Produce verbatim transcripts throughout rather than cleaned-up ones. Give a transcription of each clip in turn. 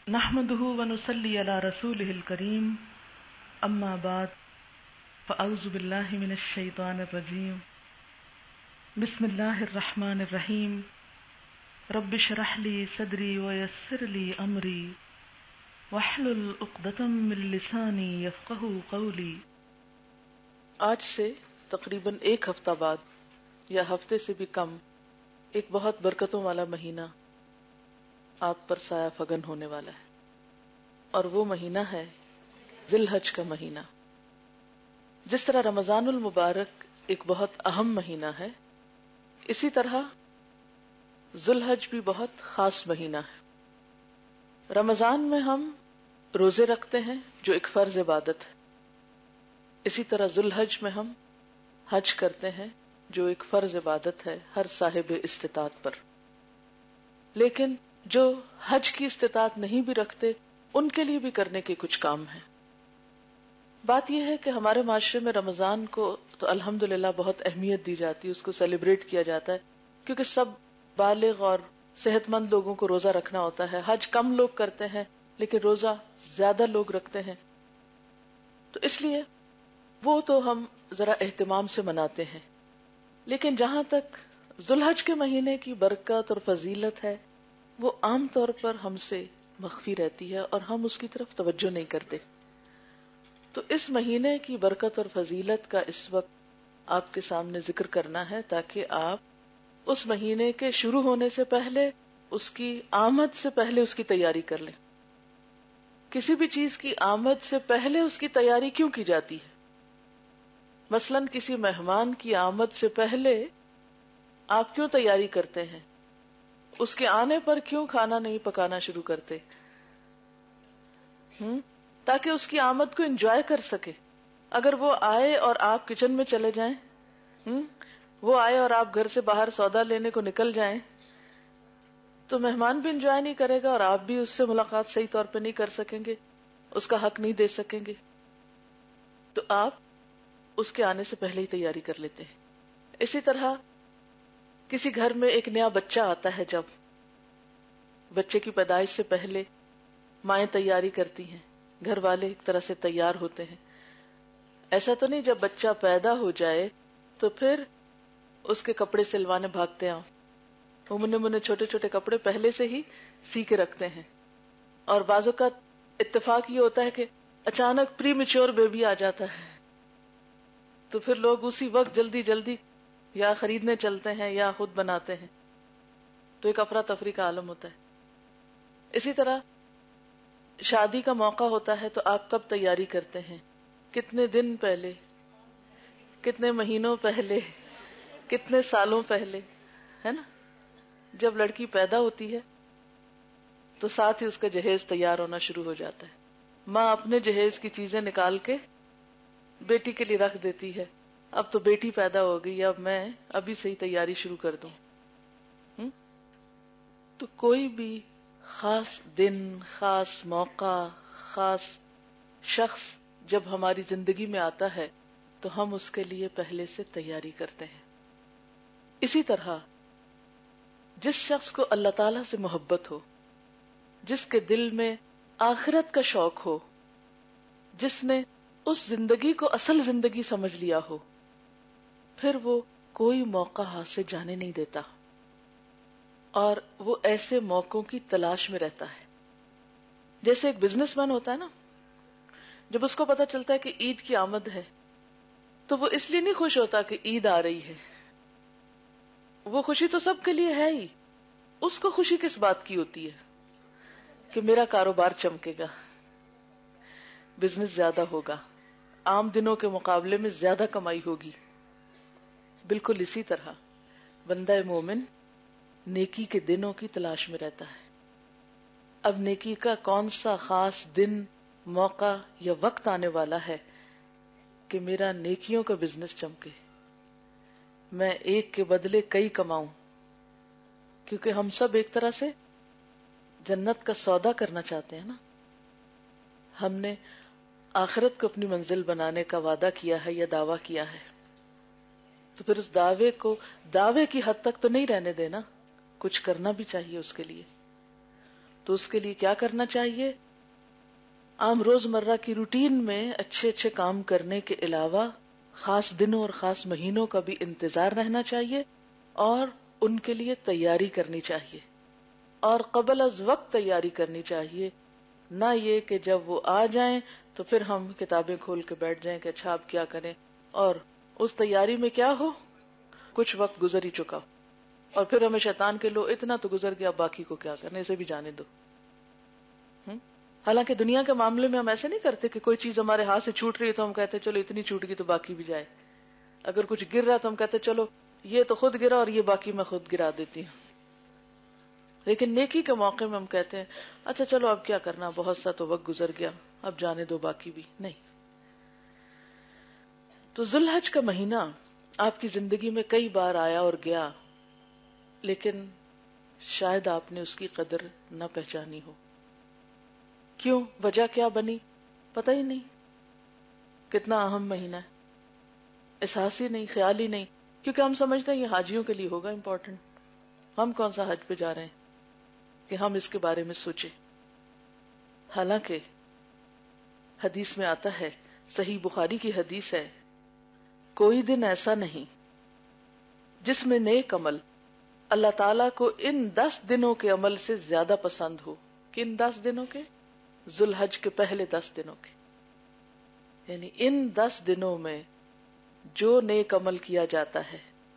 نحمده ونصلي على رسوله الكريم اما بعد فاعوذ بالله من الشيطان الرجيم بسم الله الرحمن الرحيم رب اشرح لي صدري ويسر لي امري واحلل عقدة من لساني يفقهوا قولي. آج سے تقریباً ایک ہفتہ بعد یا ہفتے سے بھی کم ایک بہت برکتوں والا مہینہ آپ پر سایہ فگن ہونے والا ہے، اور وہ مہینہ ہے ذی الحج کا مہینہ. جس طرح رمضان المبارک ایک بہت اہم مہینہ ہے، اسی طرح ذی الحج بھی بہت خاص مہینہ ہے. رمضان میں ہم روزے رکھتے ہیں جو ایک فرض عبادت ہے، اسی طرح ذی الحج میں ہم حج کرتے ہیں جو ایک فرض عبادت ہے ہر صاحب استطاعت پر. لیکن جو حج کی استطاعت نہیں بھی رکھتے ان کے لیے بھی کرنے کے کچھ کام ہیں. بات یہ ہے کہ ہمارے معاشرے میں رمضان کو تو الحمدللہ بہت اہمیت دی جاتی ہے، اس کو سیلیبریٹ کیا جاتا ہے، کیونکہ سب بالغ اور صحت مند لوگوں کو روزہ رکھنا ہوتا ہے. حج کم لوگ کرتے ہیں لیکن روزہ زیادہ لوگ رکھتے ہیں، تو اس لیے وہ تو ہم ذرا اہتمام سے مناتے ہیں. لیکن جہاں تک ذی الحج کے مہینے کی برکت اور فضیلت ہے، وہ عام طور پر ہم سے مخفی رہتی ہے اور ہم اس کی طرف توجہ نہیں کرتے. تو اس مہینے کی برکت اور فضیلت کا اس وقت آپ کے سامنے ذکر کرنا ہے، تاکہ آپ اس مہینے کے شروع ہونے سے پہلے، اس کی آمد سے پہلے اس کی تیاری کر لیں. کسی بھی چیز کی آمد سے پہلے اس کی تیاری کیوں کی جاتی ہے؟ مثلاً کسی مہمان کی آمد سے پہلے آپ کیوں تیاری کرتے ہیں؟ اس کے آنے پر کیوں کھانا نہیں پکانا شروع کرتے؟ ہم تاکہ اس کی آمد کو انجوائے کر سکے. اگر وہ آئے اور آپ کچن میں چلے جائیں، ہم وہ آئے اور آپ گھر سے باہر سودا لینے کو نکل جائیں، تو مہمان بھی انجوائے نہیں کرے گا اور آپ بھی اس سے ملاقات صحیح طور پہ نہیں کر سکیں گے، اس کا حق نہیں دے سکیں گے. تو آپ اس کے آنے سے پہلے ہی تیاری کر لیتے ہیں. اسی طرح کسی گھر میں ایک نیا بچہ آتا ہے، جب بچے کی پیدائش سے پہلے مائیں تیاری کرتی ہیں، گھر والے ایک طرح سے تیار ہوتے ہیں. ایسا تو نہیں جب بچہ پیدا ہو جائے تو پھر اس کے کپڑے سلوانے بھاگتے ہیں. وہ منے منے چھوٹے چھوٹے کپڑے پہلے سے ہی سی کے رکھتے ہیں. اور بعضوں کا اتفاق یہ ہوتا ہے کہ اچانک پری میچور بیبی آ جاتا ہے، تو پھر لوگ اسی وقت جلدی جلدی یا خریدنے چلتے ہیں یا خود بناتے ہیں، تو ایک افراتفری کا عالم ہوتا ہے. اسی طرح شادی کا موقع ہوتا ہے تو آپ کب تیاری کرتے ہیں؟ کتنے دن پہلے، کتنے مہینوں پہلے، کتنے سالوں پہلے، ہے نا؟ جب لڑکی پیدا ہوتی ہے تو ساتھ ہی اس کا جہیز تیار ہونا شروع ہو جاتا ہے. ماں اپنے جہیز کی چیزیں نکال کے بیٹی کے لیے رکھ دیتی ہے. اب تو بیٹی پیدا ہو گئی، اب میں ابھی سے ہی تیاری شروع کر دوں. تو کوئی بھی خاص دن، خاص موقع، خاص شخص جب ہماری زندگی میں آتا ہے تو ہم اس کے لیے پہلے سے تیاری کرتے ہیں. اسی طرح جس شخص کو اللہ تعالی سے محبت ہو، جس کے دل میں آخرت کا شوق ہو، جس نے اس زندگی کو اصل زندگی سمجھ لیا ہو، پھر وہ کوئی موقع ہاتھ سے جانے نہیں دیتا اور وہ ایسے موقعوں کی تلاش میں رہتا ہے. جیسے ایک بزنس مین ہوتا ہے نا، جب اس کو پتا چلتا ہے کہ عید کی آمد ہے تو وہ اس لیے نہیں خوش ہوتا کہ عید آ رہی ہے. وہ خوشی تو سب کے لیے ہے ہی، اس کو خوشی کس بات کی ہوتی ہے؟ کہ میرا کاروبار چمکے گا، بزنس زیادہ ہوگا، عام دنوں کے مقابلے میں زیادہ کمائی ہوگی. بالکل اسی طرح بندہ مومن نیکی کے دنوں کی تلاش میں رہتا ہے. اب نیکی کا کون سا خاص دن، موقع یا وقت آنے والا ہے کہ میرا نیکیوں کا بزنس چمکے، میں ایک کے بدلے کئی کماؤں. کیونکہ ہم سب ایک طرح سے جنت کا سودا کرنا چاہتے ہیں نا. ہم نے آخرت کو اپنی منزل بنانے کا وعدہ کیا ہے یا دعویٰ کیا ہے، تو پھر اس دعوے کو دعوے کی حد تک تو نہیں رہنے دینا، کچھ کرنا بھی چاہیے اس کے لیے. تو اس کے لیے کیا کرنا چاہیے؟ عام روزمرہ کی روٹین میں اچھے اچھے کام کرنے کے علاوہ خاص دنوں اور خاص مہینوں کا بھی انتظار رہنا چاہیے اور ان کے لیے تیاری کرنی چاہیے اور قبل از وقت تیاری کرنی چاہیے، نہ یہ کہ جب وہ آ جائیں تو پھر ہم کتابیں کھول کے بیٹھ جائیں کہ اچھا اب کیا کریں، اور اس تیاری میں کیا ہو کچھ وقت گزر ہی چکا ہو اور پھر ہمیں شیطان کے لو اتنا تو گزر گیا باقی کو کیا کرنے، اسے بھی جانے دو۔ حالانکہ دنیا کے معاملے میں ہم ایسے نہیں کرتے کہ کوئی چیز ہمارے ہاتھ سے چھوٹ رہی ہے تو ہم کہتے چلو اتنی چھوٹ گئی تو باقی بھی جائے، اگر کچھ گر رہا تو ہم کہتے چلو یہ تو خود گرا اور یہ باقی میں خود گرا دیتی ہوں۔ لیکن نیکی کے موقع میں ہم کہتے ہیں اچھا چلو اب کیا کرنا، بہت سا تو وقت گزر گیا، اب جانے دو باقی بھی نہیں۔ تو ذی الحج کا مہینہ آپ کی زندگی میں کئی بار آیا اور گیا، لیکن شاید آپ نے اس کی قدر نہ پہچانی ہو۔ کیوں؟ وجہ کیا بنی؟ پتہ ہی نہیں کتنا اہم مہینہ ہے، احساس ہی نہیں، خیال ہی نہیں، کیونکہ ہم سمجھتے ہیں یہ حاجیوں کے لیے ہوگا امپورٹنٹ، ہم کون سا حج پہ جا رہے ہیں کہ ہم اس کے بارے میں سوچیں۔ حالانکہ حدیث میں آتا ہے، صحیح بخاری کی حدیث ہے، کوئی دن ایسا نہیں جس میں نیک عمل اللہ تعالیٰ کو ان دس دنوں کے عمل سے زیادہ پسند ہو۔ کن دس دنوں کے؟ ذی الحج کے پہلے دس دنوں کے، یعنی ان دس دنوں میں جو نیک عمل کیا جاتا ہے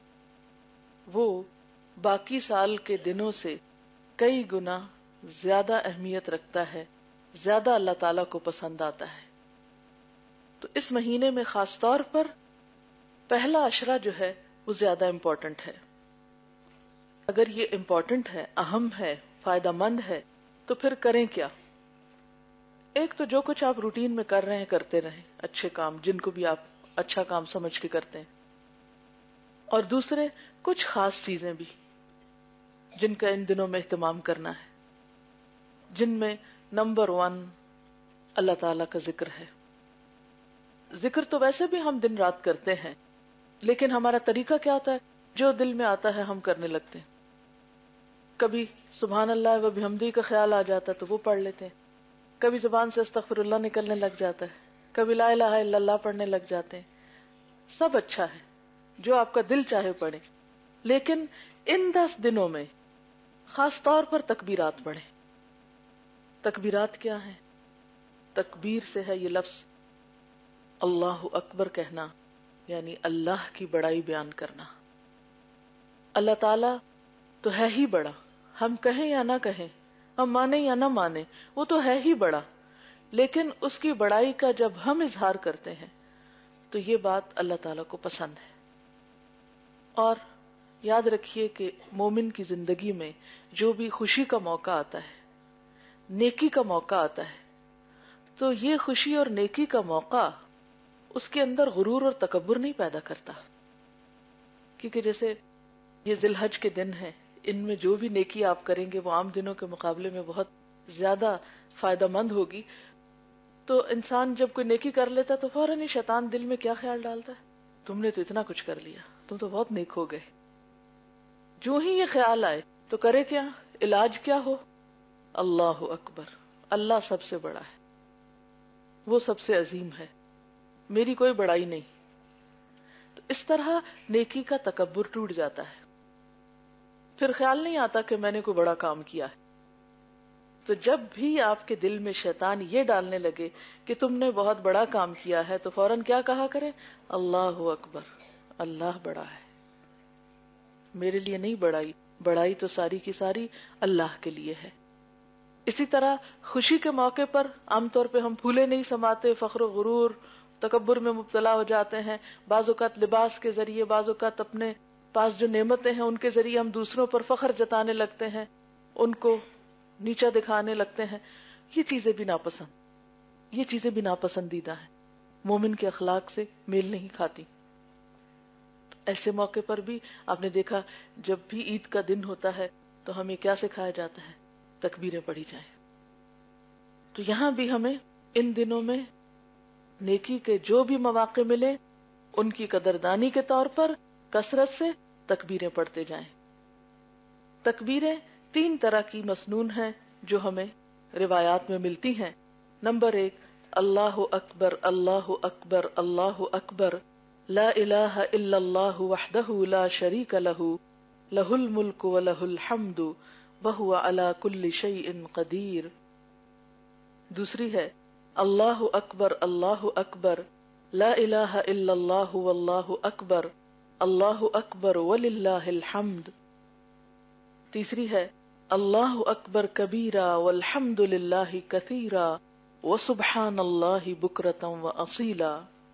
وہ باقی سال کے دنوں سے کئی گنا زیادہ اہمیت رکھتا ہے، زیادہ اللہ تعالیٰ کو پسند آتا ہے۔ تو اس مہینے میں خاص طور پر پہلا عشرہ جو ہے وہ زیادہ امپورٹنٹ ہے۔ اگر یہ امپورٹنٹ ہے، اہم ہے، فائدہ مند ہے، تو پھر کریں کیا؟ ایک تو جو کچھ آپ روٹین میں کر رہے ہیں کرتے رہیں، اچھے کام جن کو بھی آپ اچھا کام سمجھ کے کرتے ہیں، اور دوسرے کچھ خاص چیزیں بھی جن کا ان دنوں میں اہتمام کرنا ہے، جن میں نمبر ون اللہ تعالیٰ کا ذکر ہے۔ ذکر تو ویسے بھی ہم دن رات کرتے ہیں، لیکن ہمارا طریقہ کیا ہوتا ہے؟ جو دل میں آتا ہے ہم کرنے لگتے ہیں۔ کبھی سبحان اللہ و بحمدہ کا خیال آ جاتا ہے تو وہ پڑھ لیتے ہیں، کبھی زبان سے استغفر اللہ نکلنے لگ جاتا ہے، کبھی لا الہ الا اللہ پڑھنے لگ جاتے ہیں۔ سب اچھا ہے، جو آپ کا دل چاہے پڑھے، لیکن ان دس دنوں میں خاص طور پر تکبیرات پڑھیں۔ تکبیرات کیا ہیں؟ تکبیر سے ہے یہ لفظ اللہ اکبر کہنا، یعنی اللہ کی بڑائی بیان کرنا۔ اللہ تعالیٰ تو ہے ہی بڑا، ہم کہیں یا نہ کہیں، ہم مانیں یا نہ مانیں، وہ تو ہے ہی بڑا، لیکن اس کی بڑائی کا جب ہم اظہار کرتے ہیں تو یہ بات اللہ تعالیٰ کو پسند ہے۔ اور یاد رکھیے کہ مومن کی زندگی میں جو بھی خوشی کا موقع آتا ہے، نیکی کا موقع آتا ہے، تو یہ خوشی اور نیکی کا موقع اس کے اندر غرور اور تکبر نہیں پیدا کرتا، کیونکہ جیسے یہ ذی الحج کے دن ہیں، ان میں جو بھی نیکی آپ کریں گے وہ عام دنوں کے مقابلے میں بہت زیادہ فائدہ مند ہوگی۔ تو انسان جب کوئی نیکی کر لیتا تو فوراً ہی شیطان دل میں کیا خیال ڈالتا ہے؟ تم نے تو اتنا کچھ کر لیا، تم تو بہت نیک ہو گئے۔ جو ہی یہ خیال آئے تو کرے کیا؟ علاج کیا ہو؟ اللہ اکبر، اللہ سب سے بڑا ہے، وہ سب سے عظیم ہے، میری کوئی بڑائی نہیں۔ تو اس طرح نیکی کا تکبر ٹوٹ جاتا ہے، پھر خیال نہیں آتا کہ میں نے کوئی بڑا کام کیا ہے۔ تو جب بھی آپ کے دل میں شیطان یہ ڈالنے لگے کہ تم نے بہت بڑا کام کیا ہے تو فوراً کیا کہا کرے؟ اللہ اکبر، اللہ بڑا ہے، میرے لیے نہیں بڑائی، بڑائی تو ساری کی ساری اللہ کے لیے ہے۔ اسی طرح خوشی کے موقع پر عام طور پہ ہم پھولے نہیں سماتے، فخر و غرور تکبر میں مبتلا ہو جاتے ہیں، بعض اوقات لباس کے ذریعے، بعض اوقات اپنے پاس جو نعمتیں ہیں ان کے ذریعے ہم دوسروں پر فخر جتانے لگتے ہیں، ان کو نیچا دکھانے لگتے ہیں۔ یہ چیزیں بھی ناپسند، یہ چیزیں بھی ناپسندیدہ ہیں، مومن کے اخلاق سے میل نہیں کھاتی۔ ایسے موقع پر بھی آپ نے دیکھا جب بھی عید کا دن ہوتا ہے تو ہمیں کیا سکھایا جاتا ہے؟ تکبیریں پڑھی جائیں۔ تو یہاں بھی ہمیں ان دنوں میں نیکی کے جو بھی مواقع ملے ان کی قدردانی کے طور پر کثرت سے تکبیریں پڑھتے جائیں۔ تکبیریں تین طرح کی مسنون ہیں جو ہمیں روایات میں ملتی ہیں. نمبر ایک، اللہ اکبر اللہ اکبر اللہ اکبر، لا الہ الا اللہ وحدہ لا شریک لہ، لہ الملک ولہ الحمد وہو علی کل شیء قدیر. دوسری ہے اللہ اکبر اللہ اکبر، لا الہ الا اللہ واللہ اکبر، اللہ اکبر وللہ الحمد. تیسری ہے اللہ اکبر کبیرا والحمد للہ کثیرا وسبحان اللہ بکرۃ واصیلا.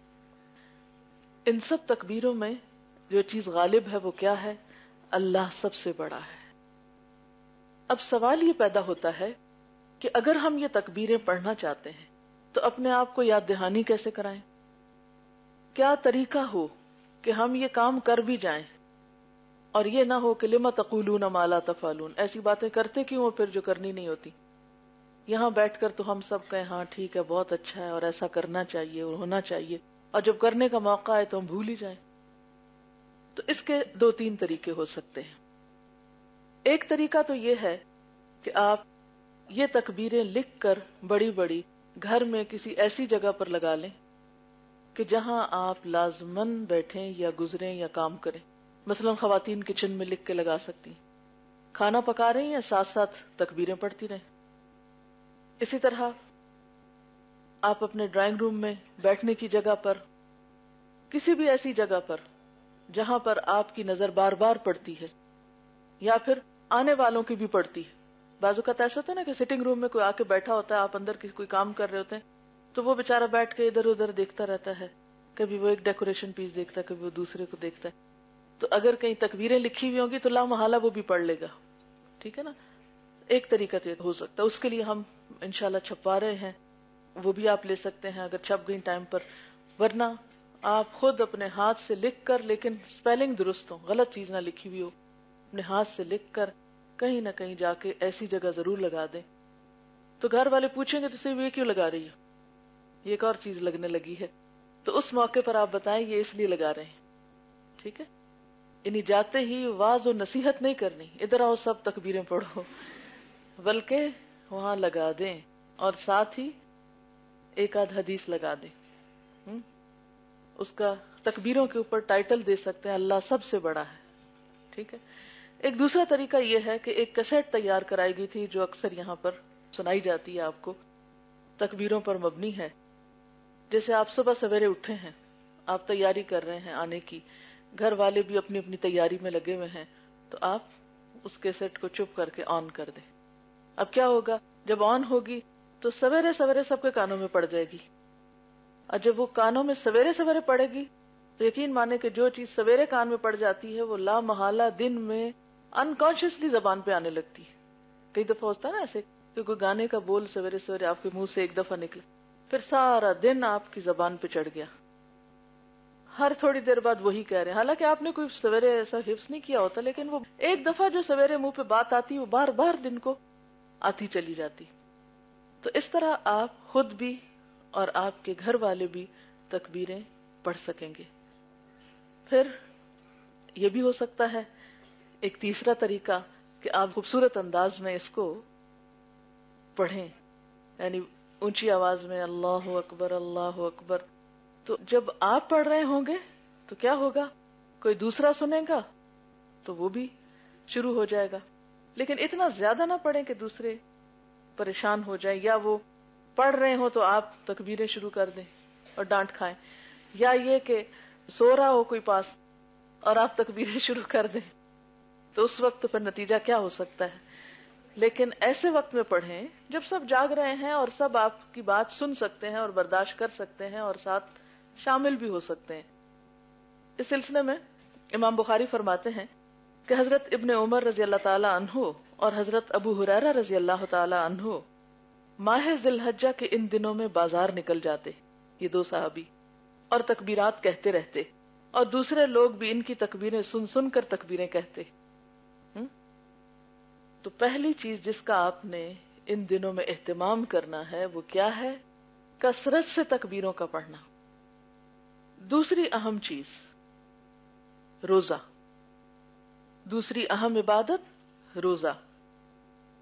ان سب تکبیروں میں جو چیز غالب ہے وہ کیا ہے؟ اللہ سب سے بڑا ہے. اب سوال یہ پیدا ہوتا ہے کہ اگر ہم یہ تکبیریں پڑھنا چاہتے ہیں تو اپنے آپ کو یاد دہانی کیسے کرائیں؟ کیا طریقہ ہو کہ ہم یہ کام کر بھی جائیں اور یہ نہ ہو کہ لما تقولون ما لا تفعلون، ایسی باتیں کرتے کیوں پھر جو کرنی نہیں ہوتی. یہاں بیٹھ کر تو ہم سب کہیں ہاں ٹھیک ہے بہت اچھا ہے اور ایسا کرنا چاہیے اور ہونا چاہیے، اور جب کرنے کا موقع آئے تو ہم بھول ہی جائیں. تو اس کے دو تین طریقے ہو سکتے ہیں. ایک طریقہ تو یہ ہے کہ آپ یہ تکبیریں لکھ کر بڑی بڑی گھر میں کسی ایسی جگہ پر لگا لیں کہ جہاں آپ لازماً بیٹھیں یا گزریں یا کام کریں. مثلاً خواتین کچن میں لکھ کے لگا سکتی، کھانا پکا رہی ہیں ساتھ ساتھ تکبیریں پڑھتی رہیں. اسی طرح آپ اپنے ڈرائنگ روم میں بیٹھنے کی جگہ پر، کسی بھی ایسی جگہ پر جہاں پر آپ کی نظر بار بار پڑتی ہے یا پھر آنے والوں کی بھی پڑتی ہے. بعض اوقات ایسا ہوتا ہے نا کہ سٹنگ روم میں کوئی آ کے بیٹھا ہوتا ہے، آپ اندر کوئی کام کر رہے ہوتے ہیں تو وہ بےچارہ بیٹھ کے ادھر ادھر دیکھتا رہتا ہے، کبھی وہ ایک ڈیکوریشن پیس دیکھتا ہے، کبھی وہ دوسرے کو دیکھتا ہے. تو اگر کہیں تکبیریں لکھی ہوئی ہوں گی تو لا محالہ وہ بھی پڑھ لے گا. ٹھیک ہے نا. ایک طریقہ تو ہو سکتا ہے، اس کے لیے ہم انشاءاللہ چھپوا رہے ہیں، وہ بھی آپ لے سکتے ہیں اگر چھپ گئی ٹائم پر. ورنہ آپ خود اپنے ہاتھ سے لکھ کر، لیکن سپیلنگ درست ہو، غلط چیز نہ لکھی ہوئی ہو، اپنے ہاتھ سے لکھ کر کہیں نہ کہیں جا کے ایسی جگہ ضرور لگا دیں. تو گھر والے پوچھیں گے تو صرف یہ کیوں لگا رہی ہے، یہ ایک اور چیز لگنے لگی ہے، تو اس موقع پر آپ بتائیں یہ اس لیے لگا رہے ہیں. ٹھیک ہے. یعنی جاتے ہی واز و نصیحت نہیں کرنی ادھر آؤ سب تکبیریں پڑھو، بلکہ وہاں لگا دیں اور ساتھ ہی ایک آدھ حدیث لگا دیں. اس کا تکبیروں کے اوپر ٹائٹل دے سکتے ہیں اللہ سب سے بڑا ہے. ٹھیک ہے. ایک دوسرا طریقہ یہ ہے کہ ایک کیسٹ تیار کرائی گئی تھی جو اکثر یہاں پر سنائی جاتی ہے آپ کو، تکبیروں پر مبنی ہے. جیسے آپ صبح سویرے اٹھے ہیں، آپ تیاری کر رہے ہیں آنے کی، گھر والے بھی اپنی اپنی تیاری میں لگے ہوئے ہیں، تو آپ اس کیسٹ کو چپ کر کے آن کر دیں. اب کیا ہوگا، جب آن ہوگی تو سویرے سویرے سب کے کانوں میں پڑ جائے گی، اور جب وہ کانوں میں سویرے سویرے پڑے گی تو یقین مانے کہ جو چیز سویرے کان میں پڑ جاتی ہے وہ لا محالہ دن میں انکانشیسلی زبان پہ آنے لگتی ہے. کئی دفعہ ہوتا ہے نا ایسے کہ کوئی گانے کا بول سویرے سویرے آپ کے منہ سے ایک دفعہ نکلا، پھر سارا دن آپ کی زبان پہ چڑھ گیا، ہر تھوڑی دیر بعد وہی کہہ رہے ہیں، حالانکہ آپ نے کوئی سویرے ایسا حفظ نہیں کیا ہوتا، لیکن وہ ایک دفعہ جو سویرے منہ پہ بات آتی وہ بار بار دن کو آتی چلی جاتی. تو اس طرح آپ خود بھی اور آپ کے گھر والے بھی تکبیریں پڑھ سکیں گے. پھر یہ بھی ہو سکتا ہے ایک تیسرا طریقہ کہ آپ خوبصورت انداز میں اس کو پڑھیں، یعنی اونچی آواز میں اللہ اکبر اللہ اکبر. تو جب آپ پڑھ رہے ہوں گے تو کیا ہوگا، کوئی دوسرا سنے گا تو وہ بھی شروع ہو جائے گا، لیکن اتنا زیادہ نہ پڑھیں کہ دوسرے پریشان ہو جائیں، یا وہ پڑھ رہے ہوں تو آپ تکبیریں شروع کر دیں اور ڈانٹ کھائیں، یا یہ کہ سو رہا ہو کوئی پاس اور آپ تکبیریں شروع کر دیں، تو اس وقت پھر نتیجہ کیا ہو سکتا ہے. لیکن ایسے وقت میں پڑھیں جب سب جاگ رہے ہیں اور سب آپ کی بات سن سکتے ہیں اور برداشت کر سکتے ہیں اور ساتھ شامل بھی ہو سکتے ہیں. اس سلسلے میں امام بخاری فرماتے ہیں کہ حضرت ابن عمر رضی اللہ تعالی عنہ اور حضرت ابو ہریرہ رضی اللہ تعالی عنہ ماہ ذی الحجہ کے ان دنوں میں بازار نکل جاتے، یہ دو صحابی، اور تکبیرات کہتے رہتے، اور دوسرے لوگ بھی ان کی تکبیریں سن سن کر تکبیریں کہتے. تو پہلی چیز جس کا آپ نے ان دنوں میں اہتمام کرنا ہے وہ کیا ہے، کثرت سے تکبیروں کا پڑھنا. دوسری اہم چیز روزہ، دوسری اہم عبادت روزہ.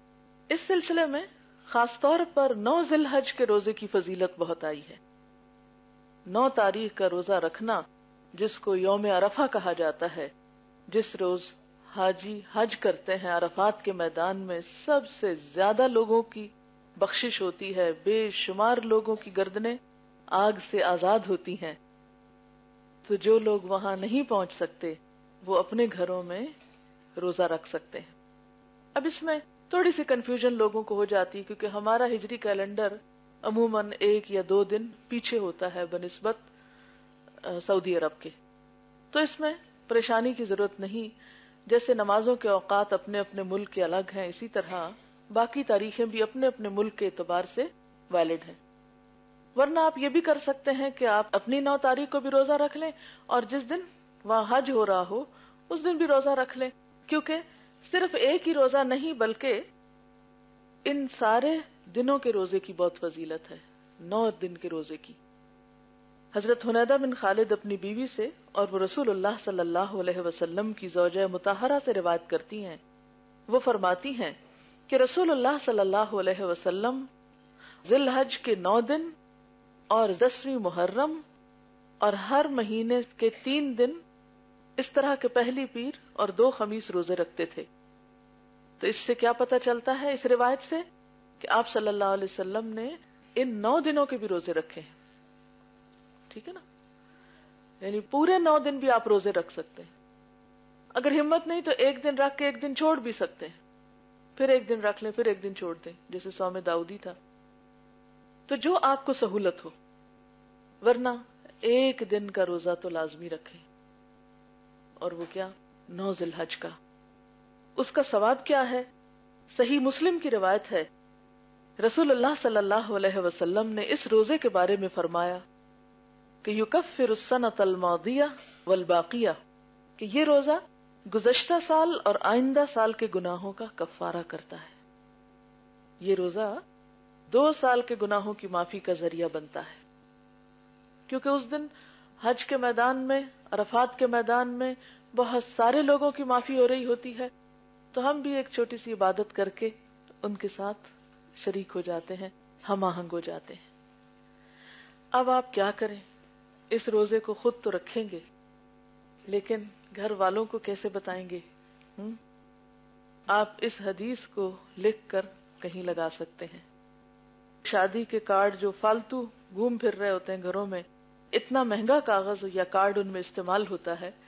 اس سلسلے میں خاص طور پر نو ذی الحج کے روزے کی فضیلت بہت آئی ہے. نو تاریخ کا روزہ رکھنا جس کو یوم عرفہ کہا جاتا ہے، جس روز حاجی حج کرتے ہیں عرفات کے میدان میں، سب سے زیادہ لوگوں کی بخشش ہوتی ہے، بے شمار لوگوں کی گردنیں آگ سے آزاد ہوتی ہیں. تو جو لوگ وہاں نہیں پہنچ سکتے وہ اپنے گھروں میں روزہ رکھ سکتے ہیں. اب اس میں تھوڑی سی کنفیوژن لوگوں کو ہو جاتی ہے کیونکہ ہمارا ہجری کیلنڈر عموماً ایک یا دو دن پیچھے ہوتا ہے بنسبت سعودی عرب کے. تو اس میں پریشانی کی ضرورت نہیں. جیسے نمازوں کے اوقات اپنے اپنے ملک کے الگ ہیں، اسی طرح باقی تاریخیں بھی اپنے اپنے ملک کے اعتبار سے ویلڈ ہیں. ورنہ آپ یہ بھی کر سکتے ہیں کہ آپ اپنی نو تاریخ کو بھی روزہ رکھ لیں اور جس دن وہاں حج ہو رہا ہو اس دن بھی روزہ رکھ لیں، کیونکہ صرف ایک ہی روزہ نہیں بلکہ ان سارے دنوں کے روزے کی بہت فضیلت ہے، نو دن کے روزے کی. حضرت حنیدہ بن خالد اپنی بیوی سے اور وہ رسول اللہ صلی اللہ علیہ وسلم کی زوجہ مطہرہ سے روایت کرتی ہیں. وہ فرماتی ہیں کہ رسول اللہ صلی اللہ علیہ وسلم ذی الحج کے نو دن اور دسویں محرم اور ہر مہینے کے تین دن اس طرح کے پہلی پیر اور دو خمیس روزے رکھتے تھے. تو اس سے کیا پتہ چلتا ہے اس روایت سے کہ آپ صلی اللہ علیہ وسلم نے ان نو دنوں کے بھی روزے رکھے ہیں. ٹھیک ہے نا، یعنی پورے نو دن بھی آپ روزے رکھ سکتے ہیں. اگر ہمت نہیں تو ایک دن رکھ کے ایک دن چھوڑ بھی سکتے ہیں، پھر ایک دن رکھ لیں پھر ایک دن چھوڑ دیں، جیسے صوم داؤدی تھا. تو جو آپ کو سہولت ہو، ورنہ ایک دن کا روزہ تو لازمی رکھیں. اور وہ کیا؟ نو ذی الحج کا. اس کا ثواب کیا ہے؟ صحیح مسلم کی روایت ہے، رسول اللہ صلی اللہ علیہ وسلم نے اس روزے کے بارے میں فرمایا کہ یکفر السنۃ الماضیہ والباقیہ، کہ یہ روزہ گزشتہ سال اور آئندہ سال کے گناہوں کا کفارہ کرتا ہے. یہ روزہ دو سال کے گناہوں کی معافی کا ذریعہ بنتا ہے، کیونکہ اس دن حج کے میدان میں، عرفات کے میدان میں بہت سارے لوگوں کی معافی ہو رہی ہوتی ہے. تو ہم بھی ایک چھوٹی سی عبادت کر کے ان کے ساتھ شریک ہو جاتے ہیں، ہم آہنگ ہو جاتے ہیں. اب آپ کیا کریں؟ اس روزے کو خود تو رکھیں گے لیکن گھر والوں کو کیسے بتائیں گے؟ ہم؟ آپ اس حدیث کو لکھ کر کہیں لگا سکتے ہیں. شادی کے کارڈ جو فالتو گھوم پھر رہے ہوتے ہیں گھروں میں، اتنا مہنگا کاغذ یا کارڈ ان میں استعمال ہوتا ہے،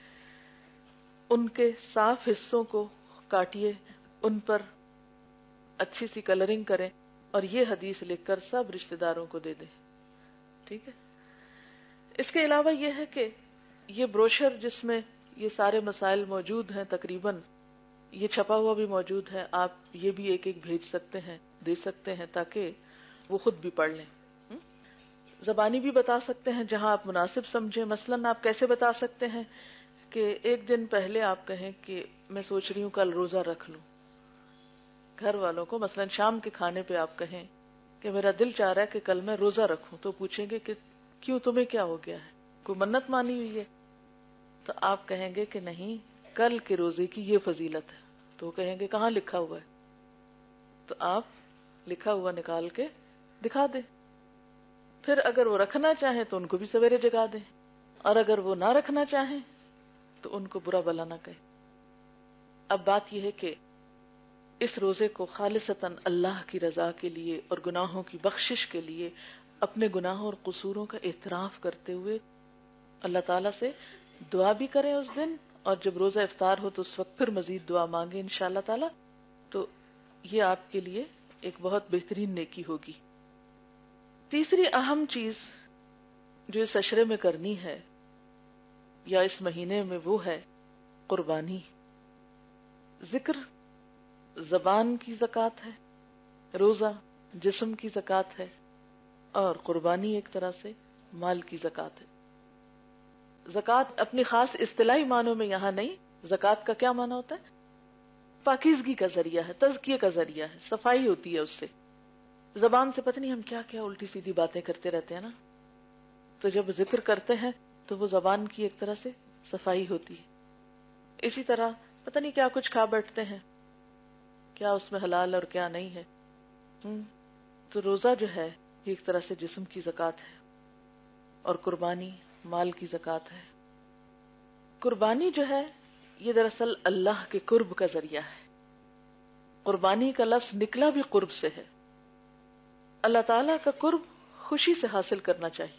ان کے صاف حصوں کو کاٹیے، ان پر اچھی سی کلرنگ کریں اور یہ حدیث لکھ کر سب رشتہ داروں کو دے دیں. ٹھیک ہے. اس کے علاوہ یہ ہے کہ یہ بروشر جس میں یہ سارے مسائل موجود ہیں، تقریباً یہ چھپا ہوا بھی موجود ہے، آپ یہ بھی ایک ایک بھیج سکتے ہیں، دے سکتے ہیں تاکہ وہ خود بھی پڑھ لیں. زبانی بھی بتا سکتے ہیں جہاں آپ مناسب سمجھیں. مثلاً آپ کیسے بتا سکتے ہیں کہ ایک دن پہلے آپ کہیں کہ میں سوچ رہی ہوں کل روزہ رکھ لوں. گھر والوں کو مثلاً شام کے کھانے پہ آپ کہیں کہ میرا دل چاہ رہا ہے کہ کل میں روزہ رکھوں. تو پوچھیں گے کہ کیوں، تمہیں کیا ہو گیا ہے، کوئی منت مانی ہوئی ہے؟ تو آپ کہیں گے کہ نہیں، کل کے روزے کی یہ فضیلت ہے. تو وہ کہیں گے کہاں لکھا ہوا ہے؟ تو آپ لکھا ہوا نکال کے دکھا دیں. پھر اگر وہ رکھنا چاہیں تو ان کو بھی سویرے جگا دیں، اور اگر وہ نہ رکھنا چاہیں تو ان کو برا بلا نہ کہیں. اب بات یہ ہے کہ اس روزے کو خالصتاً اللہ کی رضا کے لیے اور گناہوں کی بخشش کے لیے اپنے گناہوں اور قصوروں کا اعتراف کرتے ہوئے اللہ تعالیٰ سے دعا بھی کریں اس دن، اور جب روزہ افطار ہو تو اس وقت پھر مزید دعا مانگیں انشاءاللہ تعالیٰ. تو یہ آپ کے لیے ایک بہت بہترین نیکی ہوگی. تیسری اہم چیز جو اس عشرے میں کرنی ہے یا اس مہینے میں وہ ہے قربانی. ذکر زبان کی زکوٰۃ ہے، روزہ جسم کی زکوٰۃ ہے، اور قربانی ایک طرح سے مال کی زکوٰۃ ہے. زکوٰۃ اپنی خاص اصطلاحی معنوں میں یہاں نہیں. زکوٰۃ کا کیا معنی ہوتا ہے؟ پاکیزگی کا ذریعہ ہے، تزکیے کا ذریعہ ہے، صفائی ہوتی ہے اس سے. زبان سے پتہ نہیں ہم کیا کیا الٹی سیدھی باتیں کرتے رہتے ہیں نا. تو جب ذکر کرتے ہیں تو وہ زبان کی ایک طرح سے صفائی ہوتی ہے. اسی طرح پتہ نہیں کیا کچھ کھا بیٹھتے ہیں، کیا اس میں حلال اور کیا نہیں ہے. تو روزہ جو ہے یہ ایک طرح سے جسم کی زکوٰۃ ہے اور قربانی مال کی زکوٰۃ ہے. قربانی جو ہے یہ دراصل اللہ کے قرب کا ذریعہ ہے. قربانی کا لفظ نکلا بھی قرب سے ہے. اللہ تعالیٰ کا قرب خوشی سے حاصل کرنا چاہیے،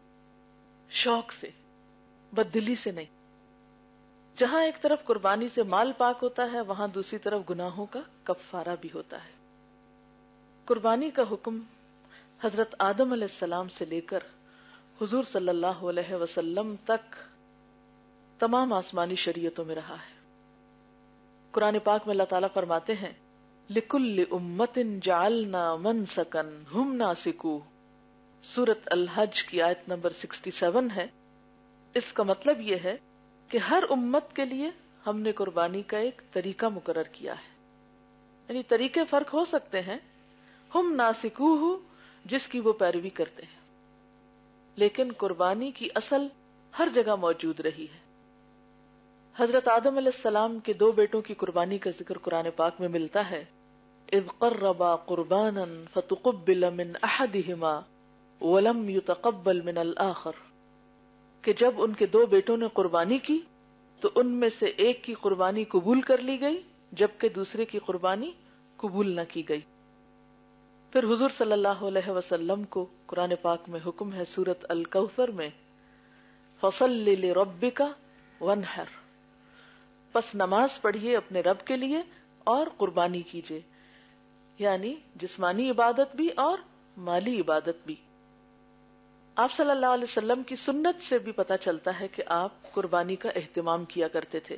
شوق سے، بددلی سے نہیں. جہاں ایک طرف قربانی سے مال پاک ہوتا ہے وہاں دوسری طرف گناہوں کا کفارہ بھی ہوتا ہے. قربانی کا حکم حضرت آدم علیہ السلام سے لے کر حضور صلی اللہ علیہ وسلم تک تمام آسمانی شریعتوں میں رہا ہے. قرآن پاک میں اللہ تعالیٰ فرماتے ہیں لِكُلِّ أُمَّةٍ جَعَلْنَا مَنْسَكًا هُمْ نَاسِكُوهُ. سورۃ الحج کی آیت نمبر سکسٹی سیون ہے. اس کا مطلب یہ ہے کہ ہر امت کے لیے ہم نے قربانی کا ایک طریقہ مقرر کیا ہے. یعنی طریقے فرق ہو سکتے ہیں، ہم ناسکوہ جس کی وہ پیروی کرتے ہیں، لیکن قربانی کی اصل ہر جگہ موجود رہی ہے. حضرت آدم علیہ السلام کے دو بیٹوں کی قربانی کا ذکر قرآن پاک میں ملتا ہے. اذ قربا قربانا فتقبل من احدہما ولم يتقبل من الآخر، کہ جب ان کے دو بیٹوں نے قربانی کی تو ان میں سے ایک کی قربانی قبول کر لی گئی جبکہ دوسرے کی قربانی قبول نہ کی گئی. پھر حضور صلی اللہ علیہ وسلم کو قرآن پاک میں حکم ہے سورۃ الکوثر میں فَصَلِّ لِرَبِّكَ وَانْحَرْ، پس نماز پڑھیے اپنے رب کے لیے اور قربانی کیجیے، یعنی جسمانی عبادت بھی اور مالی عبادت بھی. آپ صلی اللہ علیہ وسلم کی سنت سے بھی پتہ چلتا ہے کہ آپ قربانی کا اہتمام کیا کرتے تھے.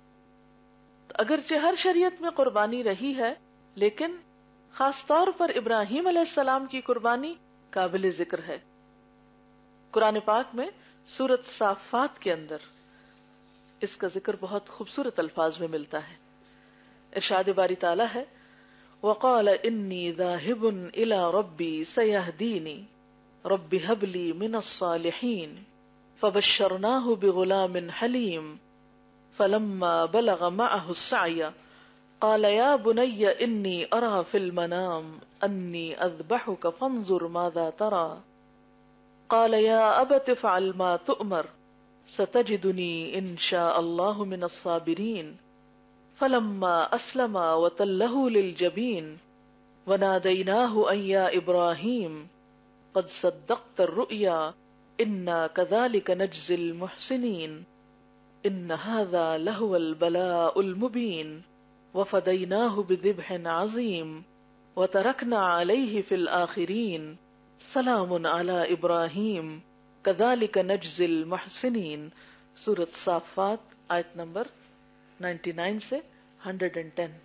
اگرچہ ہر شریعت میں قربانی رہی ہے لیکن خاص طور پر ابراہیم علیہ السلام کی قربانی قابل ذکر ہے. قرآن پاک میں سورۃ صافات کے اندر اس کا ذکر بہت خوبصورت الفاظ میں ملتا ہے. ارشاد باری تعالیٰ ہے وَقَالَ إِنِّي ذَاهِبٌ إِلَىٰ رَبِّي سَيَهْدِينِ رَبِّ هَبْ لِي مِنَ الصَّالِحِينَ فَبَشَّرْنَاهُ بِغُلَامٍ حَلِيمٍ فَلَمَّا بَلَغَ مَعَهُ السَّعْيَ قَالَ يَا بُنَيَّ إِنِّي أَرَىٰ فِي الْمَنَامِ أَنِّي أَذْبَحُكَ فَانظُرْ مَاذَا تَرَىٰ قَالَ يَا أَبَتِ افْعَلْ مَا تُؤْمَرُ سَتَجِدُنِي إِن شَاءَ اللَّهُ مِنَ الصَّابِرِينَ فَلَمَّا أَسْلَمَا وَتَلَّهُ لِلْجَبِينِ وَنَادَيْنَاهُ أَن يَا إِبْرَاهِيمُ قَدْ صَدَّقْتَ الرُّؤْيَا إِنَّا كَذَلِكَ نَجْزِي الْمُحْسِنِينَ إِنَّ هَذَا لَهُوَ الْبَلَاءُ الْمُبِينُ وَفَدَيْنَاهُ بِذِبْحٍ عَظِيمٍ وَتَرَكْنَا عَلَيْهِ فِي الْآخِرِينَ سَلَامٌ عَلَىٰ إِبْرَاهِيمَ كَذَلِكَ نَجْزِي الْمُحْسِنِينَ. سورۃ صافات آیت نمبر نائنٹی نائن سے ہنڈریڈ اینڈ ٹین.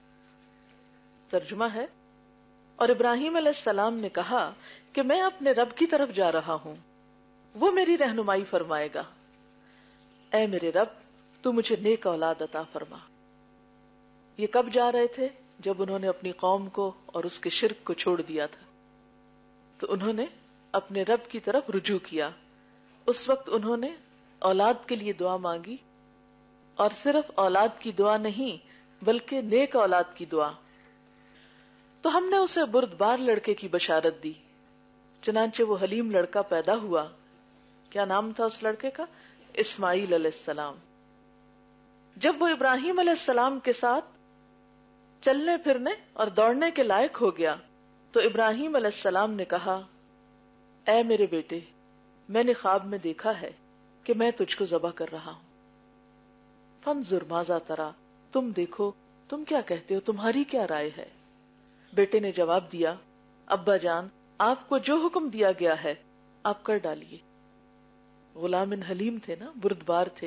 ترجمہ ہے اور ابراہیم علیہ السلام نے کہا کہ میں اپنے رب کی طرف جا رہا ہوں، وہ میری رہنمائی فرمائے گا. اے میرے رب تو مجھے نیک اولاد عطا فرما. یہ کب جا رہے تھے؟ جب انہوں نے اپنی قوم کو اور اس کے شرک کو چھوڑ دیا تھا تو انہوں نے اپنے رب کی طرف رجوع کیا. اس وقت انہوں نے اولاد کے لیے دعا مانگی، اور صرف اولاد کی دعا نہیں بلکہ نیک اولاد کی دعا. تو ہم نے اسے بردبار لڑکے کی بشارت دی، چنانچہ وہ حلیم لڑکا پیدا ہوا. کیا نام تھا اس لڑکے کا؟ اسماعیل علیہ السلام. جب وہ ابراہیم علیہ السلام کے ساتھ چلنے پھرنے اور دوڑنے کے لائق ہو گیا تو ابراہیم علیہ السلام نے کہا اے میرے بیٹے، میں نے خواب میں دیکھا ہے کہ میں تجھ کو ذبح کر رہا ہوں. فانظر ماذا ترا، تم دیکھو تم کیا کہتے ہو، تمہاری کیا رائے ہے. بیٹے نے جواب دیا ابا جان، آپ کو جو حکم دیا گیا ہے آپ کر ڈالیے. غلام حلیم تھے نا، بردبار تھے.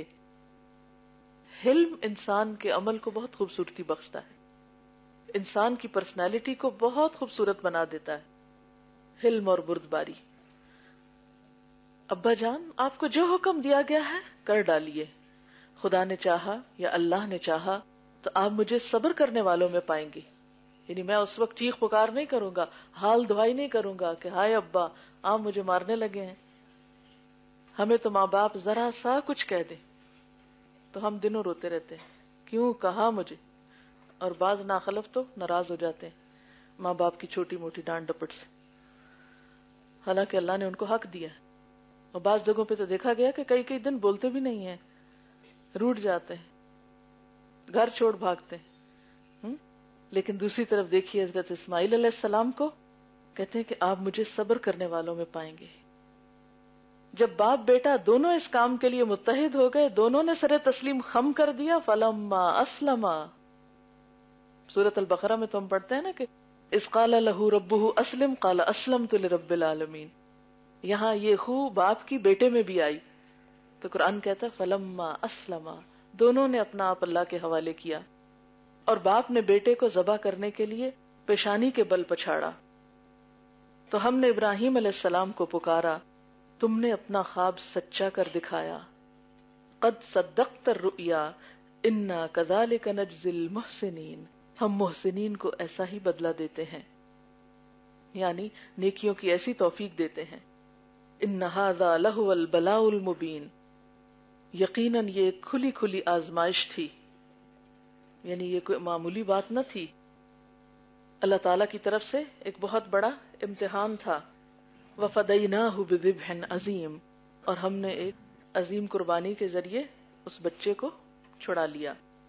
حلم انسان کے عمل کو بہت خوبصورتی بخشتا ہے، انسان کی پرسنالٹی کو بہت خوبصورت بنا دیتا ہے. حلم اور بردباری. ابا جان آپ کو جو حکم دیا گیا ہے کر ڈالیے. خدا نے چاہا یا اللہ نے چاہا تو آپ مجھے صبر کرنے والوں میں پائیں گے. یعنی میں اس وقت چیخ پکار نہیں کروں گا، حال دعائی نہیں کروں گا کہ ہائے ابا آپ مجھے مارنے لگے ہیں. ہمیں تو ماں باپ ذرا سا کچھ کہہ دیں تو ہم دنوں روتے رہتے ہیں، کیوں کہا مجھے، اور بعض ناخلف تو ناراض ہو جاتے ہیں ماں باپ کی چھوٹی موٹی ڈانٹ ڈپٹ سے، حالانکہ اللہ نے ان کو حق دیا ہے. اور بعض جگہوں پہ تو دیکھا گیا کہ کئی کئی دن بولتے بھی نہیں ہیں، روٹ جاتے ہیں، گھر چھوڑ بھاگتے ہیں. لیکن دوسری طرف دیکھیے حضرت اسماعیل علیہ السلام کو کہتے ہیں کہ آپ مجھے صبر کرنے والوں میں پائیں گے. جب باپ بیٹا دونوں اس کام کے لیے متحد ہو گئے، دونوں نے سر تسلیم خم کر دیا. فلما اسلما، سورۃ البقرہ میں تو ہم پڑھتے ہیں نا کہ اذ قال له ربه اسلم قال اسلمت لرب العالمین. یہاں یہ خو باپ کی بیٹے میں بھی آئی تو قرآن کہتا ہے فلما اسلما، دونوں نے اپنا آپ اللہ کے حوالے کیا. اور باپ نے بیٹے کو ذبح کرنے کے لیے پیشانی کے بل پچھاڑا. تو ہم نے ابراہیم علیہ السلام کو پکارا، تم نے اپنا خواب سچا کر دکھایا. قد صدقت الرؤیا انا کذالک نجزی المحسنین، ہم محسنین کو ایسا ہی بدلہ دیتے ہیں، یعنی نیکیوں کی ایسی توفیق دیتے ہیں. ان ھذا لہو البلاء المبین، یقیناً یہ ایک کھلی کھلی آزمائش تھی، یعنی یہ کوئی معمولی بات نہ تھی، اللہ تعالی کی طرف سے ایک بہت بڑا امتحان تھا. وفدیناہ بذبح عظیم، اور ہم نے ایک عظیم قربانی کے ذریعے اس بچے کو چھڑا لیا.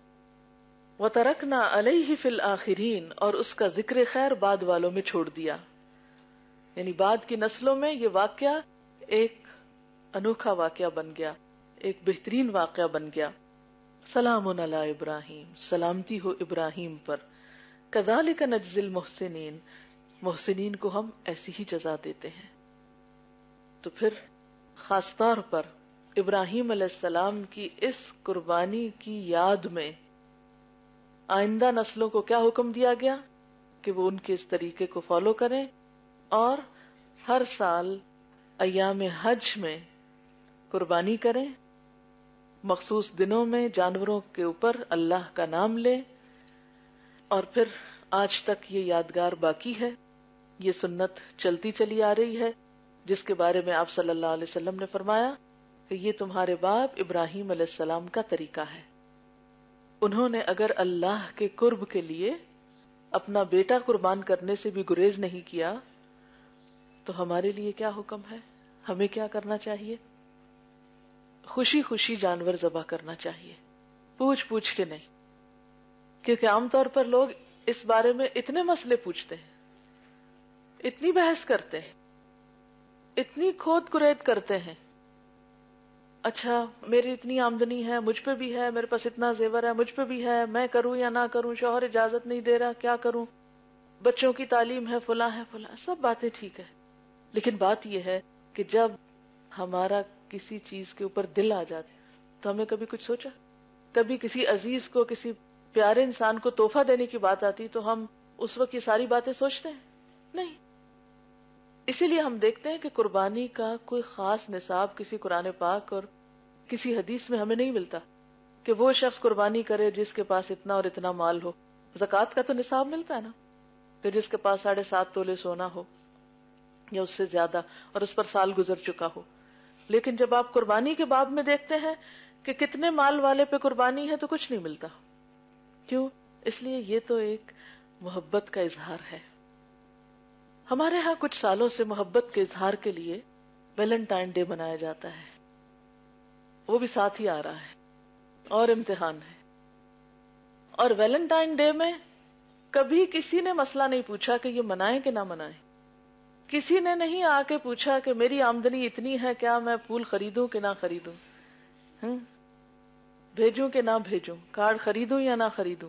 وترکنا علیہ فی الآخرین، اور اس کا ذکر خیر بعد والوں میں چھوڑ دیا، یعنی بعد کی نسلوں میں یہ واقعہ ایک انوکھا واقعہ بن گیا، ایک بہترین واقعہ بن گیا. سلام علی ابراہیم، سلامتی ہو ابراہیم پر. کذالک نجزی المحسنین، محسنین کو ہم ایسی ہی جزا دیتے ہیں. تو پھر خاص طور پر ابراہیم علیہ السلام کی اس قربانی کی یاد میں آئندہ نسلوں کو کیا حکم دیا گیا کہ وہ ان کے اس طریقے کو فالو کریں اور ہر سال ایام حج میں قربانی کریں، مخصوص دنوں میں جانوروں کے اوپر اللہ کا نام لیں. اور پھر آج تک یہ یادگار باقی ہے، یہ سنت چلتی چلی آ رہی ہے، جس کے بارے میں آپ صلی اللہ علیہ وسلم نے فرمایا کہ یہ تمہارے باپ ابراہیم علیہ السلام کا طریقہ ہے. انہوں نے اگر اللہ کے قرب کے لیے اپنا بیٹا قربان کرنے سے بھی گریز نہیں کیا تو ہمارے لیے کیا حکم ہے، ہمیں کیا کرنا چاہیے؟ خوشی خوشی جانور ذبح کرنا چاہیے، پوچھ پوچھ کے نہیں. کیونکہ عام طور پر لوگ اس بارے میں اتنے مسئلے پوچھتے ہیں، اتنی بحث کرتے ہیں، اتنی کھود کرید کرتے ہیں. اچھا میری اتنی آمدنی ہے، مجھ پہ بھی ہے، میرے پاس اتنا زیور ہے، مجھ پہ بھی ہے، میں کروں یا نہ کروں، شوہر اجازت نہیں دے رہا، کیا کروں، بچوں کی تعلیم ہے، فلاں ہے فلاں، سب باتیں ٹھیک ہے. لیکن بات یہ ہے کہ جب ہمارا کسی چیز کے اوپر دل آ جاتا تو ہمیں کبھی کچھ سوچا؟ کبھی کسی عزیز کو، کسی پیارے انسان کو تحفہ دینے کی بات آتی تو ہم اس وقت یہ ساری باتیں سوچتے ہیں؟ نہیں. اسی لیے ہم دیکھتے ہیں کہ قربانی کا کوئی خاص نصاب کسی قرآن پاک اور کسی حدیث میں ہمیں نہیں ملتا کہ وہ شخص قربانی کرے جس کے پاس اتنا اور اتنا مال ہو. زکوٰۃ کا تو نصاب ملتا ہے نا کہ جس کے پاس ساڑھے سات تولے سونا ہو یا اس سے زیادہ اور اس پر سال گزر چکا ہو. لیکن جب آپ قربانی کے باب میں دیکھتے ہیں کہ کتنے مال والے پہ قربانی ہے تو کچھ نہیں ملتا. کیوں؟ اس لیے یہ تو ایک محبت کا اظہار ہے. ہمارے ہاں کچھ سالوں سے محبت کے اظہار کے لیے ویلنٹائن ڈے منایا جاتا ہے، وہ بھی ساتھ ہی آ رہا ہے اور امتحان ہے. اور ویلنٹائن ڈے میں کبھی کسی نے مسئلہ نہیں پوچھا کہ یہ منائیں کہ نہ منائیں. کسی نے نہیں آ کے پوچھا کہ میری آمدنی اتنی ہے، کیا میں پھول خریدوں کہ نہ خریدوں، ہم بھیجوں کہ نہ بھیجوں، کارڈ خریدوں یا نہ خریدوں.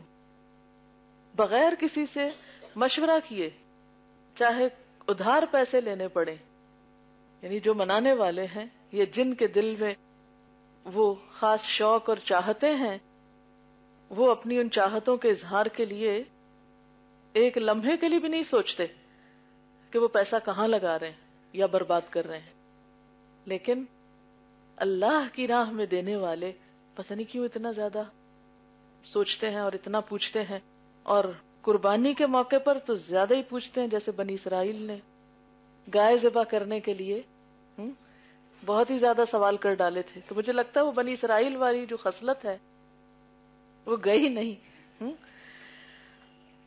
بغیر کسی سے مشورہ کیے، چاہے ادھار پیسے لینے پڑے. یعنی جو منانے والے ہیں یہ جن کے دل میں وہ خاص شوق اور چاہتے ہیں، وہ اپنی ان چاہتوں کے اظہار کے لیے ایک لمحے کے لیے بھی نہیں سوچتے کہ وہ پیسہ کہاں لگا رہے ہیں یا برباد کر رہے ہیں. لیکن اللہ کی راہ میں دینے والے پتہ نہیں کیوں اتنا زیادہ سوچتے ہیں اور اتنا پوچھتے ہیں. اور قربانی کے موقع پر تو زیادہ ہی پوچھتے ہیں. جیسے بنی اسرائیل نے گائے ذبح کرنے کے لیے بہت ہی زیادہ سوال کر ڈالے تھے. تو مجھے لگتا ہے وہ بنی اسرائیل والی جو خصلت ہے وہ گئی نہیں.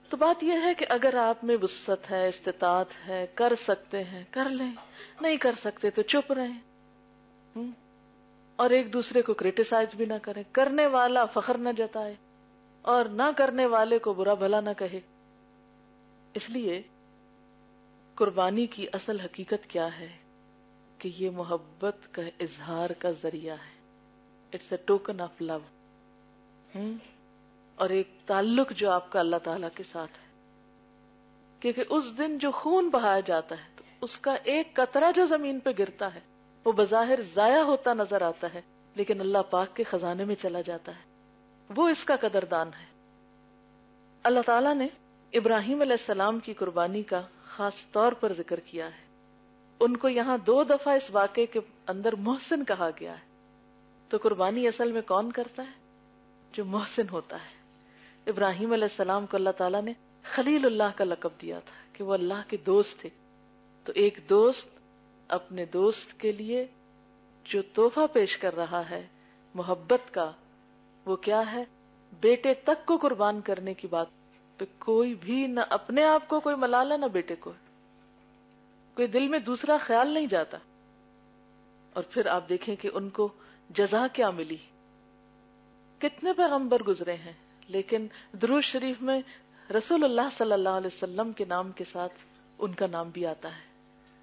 تو بات یہ ہے کہ اگر آپ میں وسعت ہے، استطاعت ہے، کر سکتے ہیں کر لیں، نہیں کر سکتے تو چپ رہیں، اور ایک دوسرے کو کرٹیسائز بھی نہ کریں، کرنے والا فخر نہ جتائے اور نہ کرنے والے کو برا بھلا نہ کہے۔ اس لیے قربانی کی اصل حقیقت کیا ہے کہ یہ محبت کا اظہار کا ذریعہ ہے، it's a token of love, اور ایک تعلق جو آپ کا اللہ تعالی کے ساتھ ہے، کیونکہ اس دن جو خون بہایا جاتا ہے تو اس کا ایک قطرہ جو زمین پہ گرتا ہے وہ بظاہر ضائع ہوتا نظر آتا ہے، لیکن اللہ پاک کے خزانے میں چلا جاتا ہے، وہ اس کا قدردان ہے۔ اللہ تعالیٰ نے ابراہیم علیہ السلام کی قربانی کا خاص طور پر ذکر کیا ہے، ان کو یہاں دو دفعہ اس واقعے کے اندر محسن کہا گیا ہے۔ تو قربانی اصل میں کون کرتا ہے؟ جو محسن ہوتا ہے۔ ابراہیم علیہ السلام کو اللہ تعالیٰ نے خلیل اللہ کا لقب دیا تھا کہ وہ اللہ کے دوست تھے۔ تو ایک دوست اپنے دوست کے لیے جو تحفہ پیش کر رہا ہے محبت کا، وہ کیا ہے؟ بیٹے تک کو قربان کرنے کی بات پہ کوئی بھی نہ اپنے آپ کو کوئی ملال ہے نہ بیٹے کو، کوئی دل میں دوسرا خیال نہیں جاتا۔ اور پھر آپ دیکھیں کہ ان کو جزا کیا ملی۔ کتنے پیغمبر گزرے ہیں، لیکن درود شریف میں رسول اللہ صلی اللہ علیہ وسلم کے نام کے ساتھ ان کا نام بھی آتا ہے۔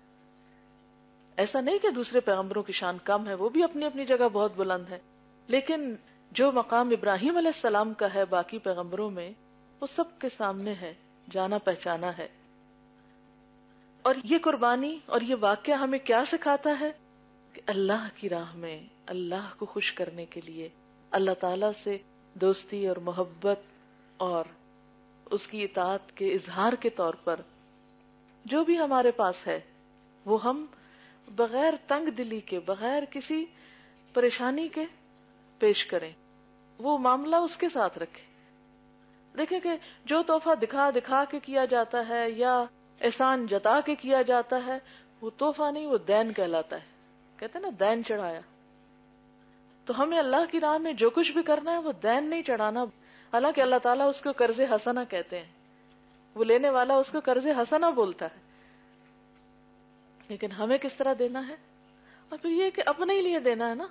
ایسا نہیں کہ دوسرے پیغمبروں کی شان کم ہے، وہ بھی اپنی اپنی جگہ بہت بلند ہے، لیکن جو مقام ابراہیم علیہ السلام کا ہے باقی پیغمبروں میں، وہ سب کے سامنے ہے، جانا پہچانا ہے۔ اور یہ قربانی اور یہ واقعہ ہمیں کیا سکھاتا ہے کہ اللہ کی راہ میں اللہ کو خوش کرنے کے لیے، اللہ تعالی سے دوستی اور محبت اور اس کی اطاعت کے اظہار کے طور پر جو بھی ہمارے پاس ہے وہ ہم بغیر تنگ دلی کے، بغیر کسی پریشانی کے پیش کریں، وہ معاملہ اس کے ساتھ رکھیں۔ دیکھیں کہ جو تحفہ دکھا دکھا کے کیا جاتا ہے یا احسان جتا کے کیا جاتا ہے، وہ تحفہ نہیں، وہ دین کہلاتا ہے۔ کہتے ہیں نا دین چڑھایا۔ تو ہمیں اللہ کی راہ میں جو کچھ بھی کرنا ہے وہ دین نہیں چڑھانا، حالانکہ اللہ تعالیٰ اس کو قرض حسنہ کہتے ہیں، وہ لینے والا اس کو قرض حسنہ بولتا ہے، لیکن ہمیں کس طرح دینا ہے؟ اور پھر یہ کہ اپنے ہی لیے دینا ہے نا،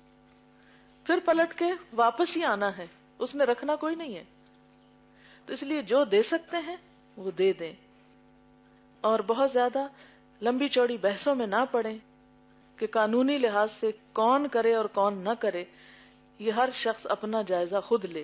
پھر پلٹ کے واپس ہی آنا ہے، اس نے رکھنا کوئی نہیں ہے۔ تو اس لیے جو دے سکتے ہیں وہ دے دیں، اور بہت زیادہ لمبی چوڑی بحثوں میں نہ پڑیں کہ قانونی لحاظ سے کون کرے اور کون نہ کرے، یہ ہر شخص اپنا جائزہ خود لے۔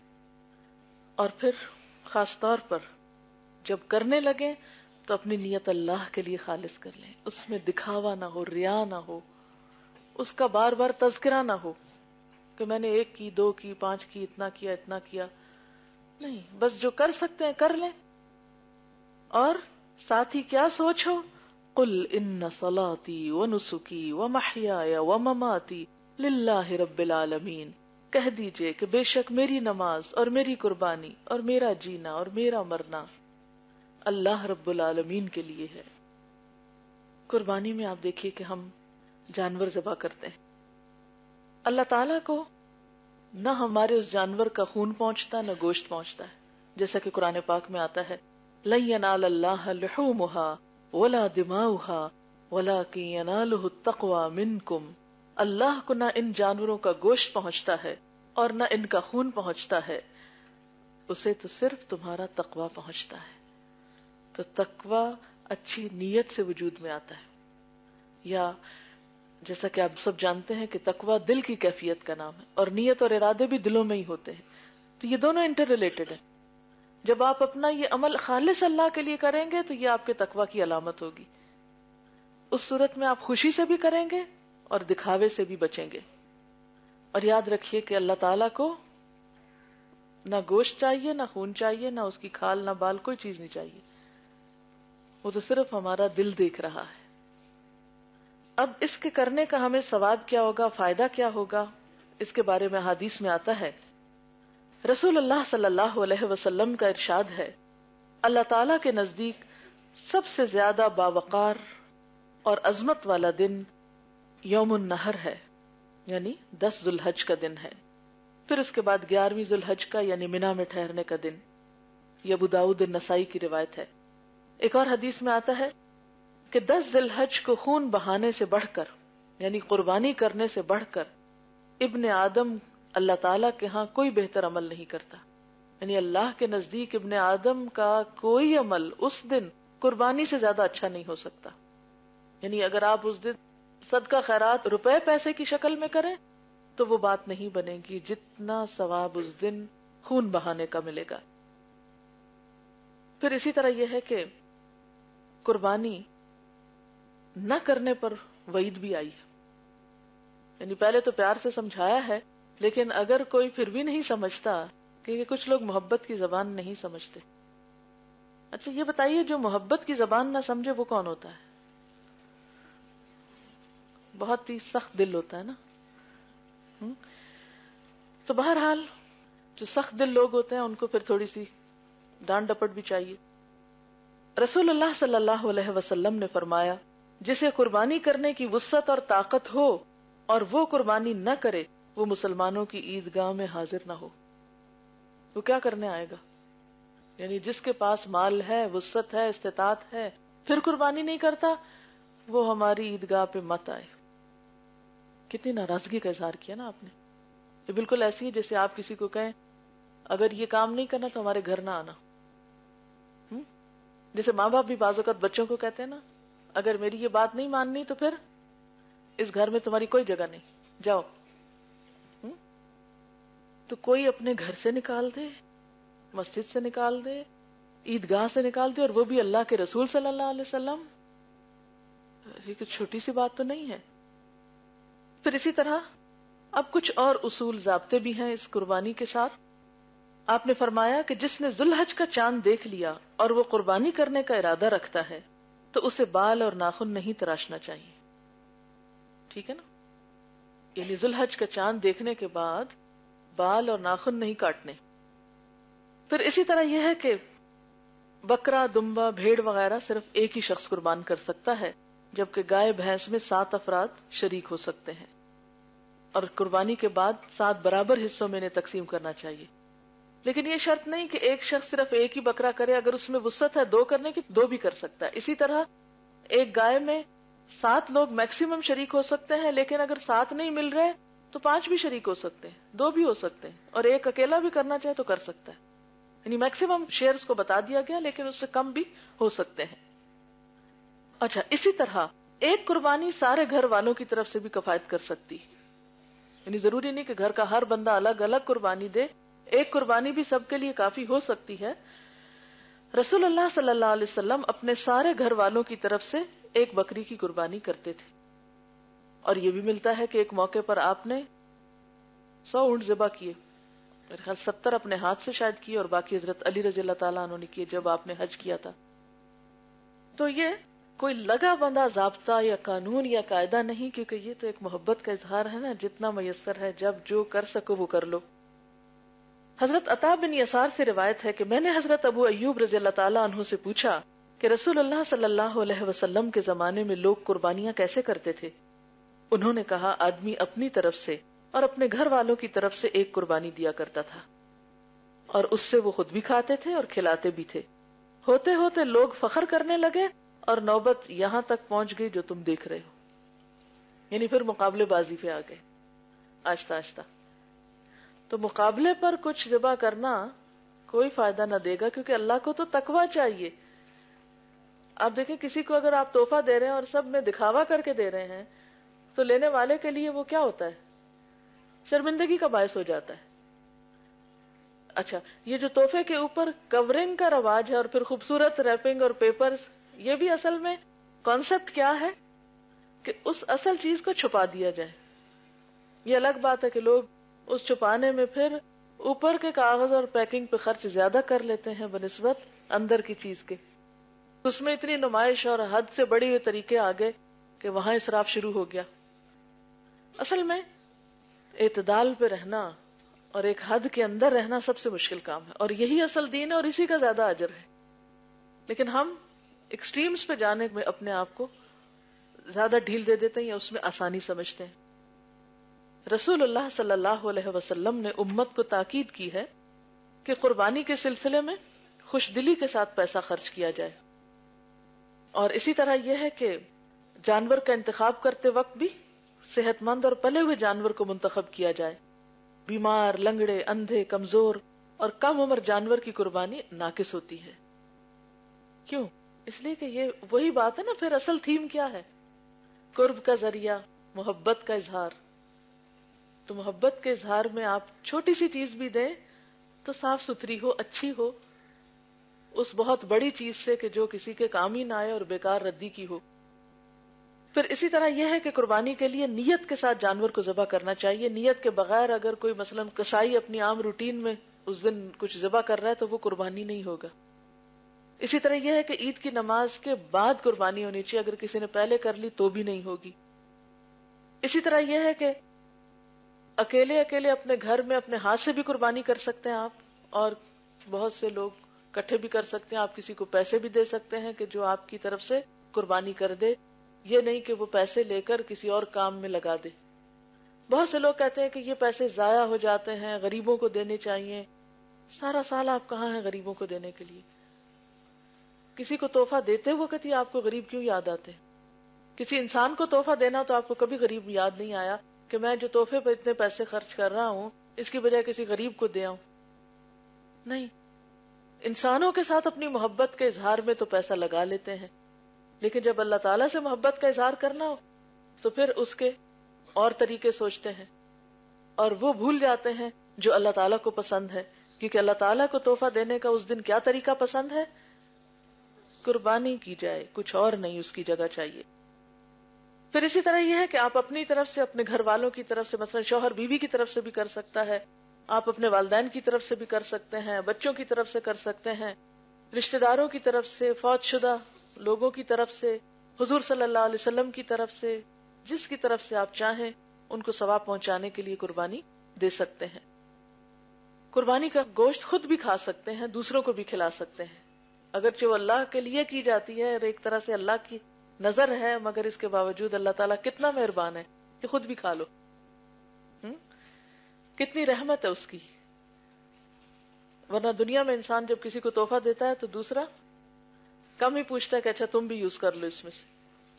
اور پھر خاص طور پر جب کرنے لگے تو اپنی نیت اللہ کے لیے خالص کر لیں، اس میں دکھاوا نہ ہو، ریا نہ ہو، اس کا بار بار تذکرہ نہ ہو کہ میں نے ایک کی، دو کی، پانچ کی، اتنا کیا اتنا کیا، نہیں، بس جو کر سکتے ہیں کر لیں۔ اور ساتھ ہی کیا سوچ ہو، قل ان صلاتی ونسکی ومحیای ومماتی للہ رب العالمین، کہہ دیجئے کہ بے شک میری نماز اور میری قربانی اور میرا جینا اور میرا مرنا اللہ رب العالمین کے لیے ہے۔ قربانی میں آپ دیکھیے کہ ہم جانور ذبح کرتے ہیں، اللہ تعالیٰ کو نہ ہمارے اس جانور کا خون پہنچتا نہ گوشت پہنچتا ہے، جیسا کہ قرآن پاک میں آتا ہے لن ینال اللہ لحومها ولا دماؤها ولکن ینالہ التقوی منکم، اللہ کو نہ ان جانوروں کا گوشت پہنچتا ہے اور نہ ان کا خون پہنچتا ہے، اسے تو صرف تمہارا تقوی پہنچتا ہے۔ تو تقوی اچھی نیت سے وجود میں آتا ہے، یا جیسا کہ آپ سب جانتے ہیں کہ تقوی دل کی کیفیت کا نام ہے، اور نیت اور ارادے بھی دلوں میں ہی ہوتے ہیں، تو یہ دونوں انٹر ریلیٹڈ ہیں۔ جب آپ اپنا یہ عمل خالص اللہ کے لیے کریں گے تو یہ آپ کے تقوی کی علامت ہوگی، اس صورت میں آپ خوشی سے بھی کریں گے اور دکھاوے سے بھی بچیں گے۔ اور یاد رکھیے کہ اللہ تعالیٰ کو نہ گوشت چاہیے، نہ خون چاہیے، نہ اس کی کھال نہ بال، کوئی چیز نہیں چاہیے، وہ تو صرف ہمارا دل دیکھ رہا ہے۔ اب اس کے کرنے کا ہمیں ثواب کیا ہوگا، فائدہ کیا ہوگا، اس کے بارے میں حدیث میں آتا ہے، رسول اللہ صلی اللہ علیہ وسلم کا ارشاد ہے، اللہ تعالیٰ کے نزدیک سب سے زیادہ باوقار اور عظمت والا دن یوم النحر ہے، یعنی دس ذوالحج کا دن ہے، پھر اس کے بعد گیارہویں ذوالحج کا یعنی منا میں ٹھہرنے کا دن، یہ ابو داؤد النسائی کی روایت ہے. ایک اور حدیث میں آتا ہے کہ دس ذی الحج کو خون بہانے سے بڑھ کر، یعنی قربانی کرنے سے بڑھ کر، ابن آدم اللہ تعالیٰ کے ہاں کوئی بہتر عمل نہیں کرتا. یعنی اللہ کے نزدیک ابن آدم کا کوئی عمل اس دن قربانی سے زیادہ اچھا نہیں ہو سکتا. یعنی اگر آپ اس دن صدقہ خیرات روپے پیسے کی شکل میں کریں تو وہ بات نہیں بنے گی جتنا ثواب اس دن خون بہانے کا ملے گا. پھر اسی طرح یہ ہے کہ قربانی نہ کرنے پر وعید بھی آئی ہے. یعنی پہلے تو پیار سے سمجھایا ہے، لیکن اگر کوئی پھر بھی نہیں سمجھتا، کہ کچھ لوگ محبت کی زبان نہیں سمجھتے. اچھا یہ بتائیے جو محبت کی زبان نہ سمجھے وہ کون ہوتا ہے؟ بہت ہی سخت دل ہوتا ہے نا. تو بہرحال جو سخت دل لوگ ہوتے ہیں ان کو پھر تھوڑی سی ڈانٹ ڈپٹ بھی چاہیے. رسول اللہ صلی اللہ علیہ وسلم نے فرمایا جسے قربانی کرنے کی وسعت اور طاقت ہو اور وہ قربانی نہ کرے وہ مسلمانوں کی عیدگاہ میں حاضر نہ ہو. وہ کیا کرنے آئے گا؟ یعنی جس کے پاس مال ہے، وسعت ہے، استطاعت ہے، پھر قربانی نہیں کرتا، وہ ہماری عیدگاہ پہ مت آئے. کتنی ناراضگی کا اظہار کیا نا آپ نے. یہ بالکل ایسی ہے جیسے آپ کسی کو کہیں اگر یہ کام نہیں کرنا تو ہمارے گھر نہ آنا. جیسے ماں باپ بھی بعض اوقات بچوں کو کہتے ہیں نا اگر میری یہ بات نہیں ماننی تو پھر اس گھر میں تمہاری کوئی جگہ نہیں، جاؤ. تو کوئی اپنے گھر سے نکال دے، مسجد سے نکال دے، عیدگاہ سے نکال دے، اور وہ بھی اللہ کے رسول صلی اللہ علیہ وسلم. یہ کوئی چھوٹی سی بات تو نہیں ہے. پھر اسی طرح اب کچھ اور اصول ضابطے بھی ہیں اس قربانی کے ساتھ. آپ نے فرمایا کہ جس نے ذوالحج کا چاند دیکھ لیا اور وہ قربانی کرنے کا ارادہ رکھتا ہے تو اسے بال اور ناخن نہیں تراشنا چاہیے. ٹھیک ہے نا. یعنی ذوالحج کا چاند دیکھنے کے بعد بال اور ناخن نہیں کاٹنے. پھر اسی طرح یہ ہے کہ بکرا، دمبا، بھیڑ وغیرہ صرف ایک ہی شخص قربان کر سکتا ہے، جبکہ گائے بھینس میں سات افراد شریک ہو سکتے ہیں، اور قربانی کے بعد سات برابر حصوں میں انہیں تقسیم کرنا چاہیے. لیکن یہ شرط نہیں کہ ایک شخص صرف ایک ہی بکرا کرے، اگر اس میں وسعت ہے دو کرنے کی دو بھی کر سکتا ہے. اسی طرح ایک گائے میں سات لوگ میکسیمم شریک ہو سکتے ہیں، لیکن اگر سات نہیں مل رہے تو پانچ بھی شریک ہو سکتے ہیں، دو بھی ہو سکتے ہیں، اور ایک اکیلا بھی کرنا چاہے تو کر سکتا ہے. یعنی میکسیمم شیئرز کو بتا دیا گیا، لیکن اس سے کم بھی ہو سکتے ہیں. اچھا اسی طرح ایک قربانی سارے گھر والوں کی طرف سے بھی کفایت کر سکتی. یعنی ضروری نہیں کہ گھر کا ہر بندہ الگ الگ قربانی دے، ایک قربانی بھی سب کے لیے کافی ہو سکتی ہے. رسول اللہ صلی اللہ علیہ وسلم اپنے سارے گھر والوں کی طرف سے ایک بکری کی قربانی کرتے تھے، اور یہ بھی ملتا ہے کہ ایک موقع پر آپ نے سو اونٹ ذبح کیے، میرے خیال ستر اپنے ہاتھ سے شاید کیے اور باقی حضرت علی رضی اللہ تعالیٰ عنہ نے کیے جب آپ نے حج کیا تھا. تو یہ کوئی لگا بندہ ضابطہ یا قانون یا قاعدہ نہیں، کیونکہ یہ تو ایک محبت کا اظہار ہے نا، جتنا میسر ہے جب جو کر سکو وہ کر لو. حضرت عطا بن یسار سے روایت ہے کہ میں نے حضرت ابو ایوب رضی اللہ تعالیٰ عنہ سے پوچھا کہ رسول اللہ صلی اللہ علیہ وسلم کے زمانے میں لوگ قربانیاں کیسے کرتے تھے؟ انہوں نے کہا آدمی اپنی طرف سے اور اپنے گھر والوں کی طرف سے ایک قربانی دیا کرتا تھا، اور اس سے وہ خود بھی کھاتے تھے اور کھلاتے بھی تھے. ہوتے ہوتے لوگ فخر کرنے لگے اور نوبت یہاں تک پہنچ گئی جو تم دیکھ رہے ہو. یعنی پھر مقابلے بازی پہ آ گئے آہستہ آہستہ. تو مقابلے پر کچھ ذبح کرنا کوئی فائدہ نہ دے گا، کیونکہ اللہ کو تو تقویٰ چاہیے. آپ دیکھیں کسی کو اگر آپ تحفہ دے رہے ہیں اور سب میں دکھاوا کر کے دے رہے ہیں تو لینے والے کے لیے وہ کیا ہوتا ہے؟ شرمندگی کا باعث ہو جاتا ہے. اچھا یہ جو تحفے کے اوپر کورنگ کا رواج ہے اور پھر خوبصورت ریپنگ اور پیپرز، یہ بھی اصل میں کانسیپٹ کیا ہے کہ اس اصل چیز کو چھپا دیا جائے. یہ الگ بات ہے کہ لوگ اس چھپانے میں پھر اوپر کے کاغذ اور پیکنگ پہ خرچ زیادہ کر لیتے ہیں بنسبت اندر کی چیز کے. اس میں اتنی نمائش اور حد سے بڑے ہوئے طریقے آ گئے کہ وہاں اسراف شروع ہو گیا. اصل میں اعتدال پہ رہنا اور ایک حد کے اندر رہنا سب سے مشکل کام ہے، اور یہی اصل دین ہے اور اسی کا زیادہ اجر ہے. لیکن ہم ایکسٹریمز پہ جانے میں اپنے آپ کو زیادہ ڈھیل دے دیتے ہیں یا اس میں آسانی سمجھتے ہیں. رسول اللہ صلی اللہ علیہ وسلم نے امت کو تاکید کی ہے کہ قربانی کے سلسلے میں خوش دلی کے ساتھ پیسہ خرچ کیا جائے. اور اسی طرح یہ ہے کہ جانور کا انتخاب کرتے وقت بھی صحت مند اور پلے ہوئے جانور کو منتخب کیا جائے. بیمار، لنگڑے، اندھے، کمزور اور کم عمر جانور کی قربانی ناقص ہوتی ہے. کیوں؟ اس لیے کہ یہ وہی بات ہے نا. پھر اصل تھیم کیا ہے؟ قرب کا ذریعہ، محبت کا اظہار. تو محبت کے اظہار میں آپ چھوٹی سی چیز بھی دیں تو صاف ستھری ہو، اچھی ہو، اس بہت بڑی چیز سے کہ جو کسی کے کام ہی نہ آئے اور بیکار ردی کی ہو. پھر اسی طرح یہ ہے کہ قربانی کے لیے نیت کے ساتھ جانور کو ذبح کرنا چاہیے. نیت کے بغیر اگر کوئی مثلا کسائی اپنی عام روٹین میں اس دن کچھ ذبح کر رہا ہے تو وہ قربانی نہیں ہوگا. اسی طرح یہ ہے کہ عید کی نماز کے بعد قربانی ہونی چاہیے. اگر کسی نے پہلے کر لی تو بھی نہیں ہوگی. اسی طرح یہ ہے کہ اکیلے اکیلے اپنے گھر میں اپنے ہاتھ سے بھی قربانی کر سکتے ہیں آپ, اور بہت سے لوگ اکٹھے بھی کر سکتے ہیں. آپ کسی کو پیسے بھی دے سکتے ہیں کہ جو آپ کی طرف سے قربانی کر دے. یہ نہیں کہ وہ پیسے لے کر کسی اور کام میں لگا دے. بہت سے لوگ کہتے ہیں کہ یہ پیسے ضائع ہو جاتے ہیں, غریبوں کو دینے چاہیے. سارا سال آپ کہاں ہیں غریبوں کو دینے کے لیے؟ کسی کو تحفہ دیتے وقت ہی آپ کو غریب کیوں یاد آتے؟ کسی انسان کو تحفہ دینا تو آپ کو کبھی غریب یاد نہیں آیا کہ میں جو تحفے پر اتنے پیسے خرچ کر رہا ہوں اس کی بجائے کسی غریب کو دے آؤں. نہیں, انسانوں کے ساتھ اپنی محبت کے اظہار میں تو پیسہ لگا لیتے ہیں, لیکن جب اللہ تعالیٰ سے محبت کا اظہار کرنا ہو تو پھر اس کے اور طریقے سوچتے ہیں, اور وہ بھول جاتے ہیں جو اللہ تعالیٰ کو پسند ہے. کیونکہ اللہ تعالیٰ کو تحفہ دینے کا اس دن کیا طریقہ پسند ہے؟ قربانی کی جائے, کچھ اور نہیں اس کی جگہ چاہیے. پھر اسی طرح یہ ہے کہ آپ اپنی طرف سے, اپنے گھر والوں کی طرف سے, مثلا شوہر بیوی کی طرف سے بھی کر سکتا ہے, آپ اپنے والدین کی طرف سے بھی کر سکتے ہیں, بچوں کی طرف سے کر سکتے ہیں, رشتہ داروں کی طرف سے, فوت شدہ لوگوں کی طرف سے, حضور صلی اللہ علیہ وسلم کی طرف سے, جس کی طرف سے آپ چاہیں ان کو ثواب پہنچانے کے لیے قربانی دے سکتے ہیں. قربانی کا گوشت خود بھی کھا سکتے ہیں, دوسروں کو بھی کھلا سکتے ہیں. اگرچہ وہ اللہ کے لیے کی جاتی ہے اور ایک طرح سے اللہ کی نظر ہے, مگر اس کے باوجود اللہ تعالیٰ کتنا مہربان ہے کہ خود بھی کھا لو. ہم؟ کتنی رحمت ہے اس کی. ورنہ دنیا میں انسان جب کسی کو تحفہ دیتا ہے تو دوسرا کم ہی پوچھتا ہے کہ اچھا تم بھی یوز کر لو اس میں سے.